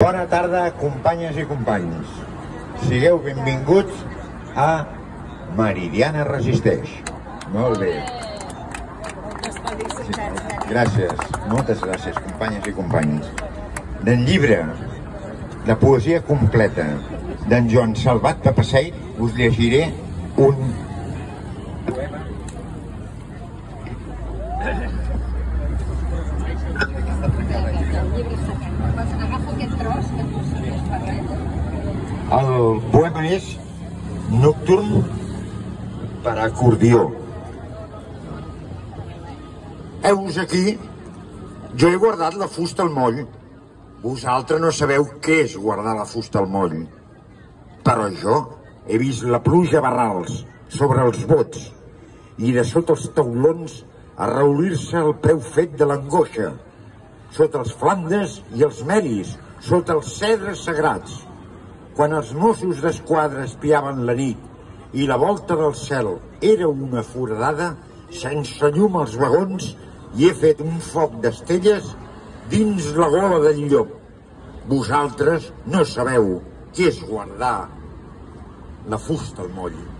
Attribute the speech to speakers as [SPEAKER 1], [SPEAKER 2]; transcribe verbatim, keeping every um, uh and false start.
[SPEAKER 1] Bona tarda, companyes i companys. Sigueu benvinguts a Meridiana Resisteix. Molt bé. Sí, gràcies, moltes gràcies, companyes i companys. Del llibre de poesia completa d'en Joan Salvat Papasseit us llegiré un poema. El poema és Nocturn per a acordió. Heus aquí, jo he guardat la fusta al moll. Vosaltres no sabeu què és guardar la fusta al moll. Però jo he vist la pluja barrals sobre els bots i de sota els taulons arraulir-se el peu fet de l'angoixa, sota els flandes i els meris, sota els cedres sagrats. Quan els Mossos d'Esquadra espiaven la nit i la volta del cel era una foradada, sense llum als vagons, i he fet un foc d'estelles dins la gola del llop. Vosaltres no sabeu què és guardar la fusta al moll.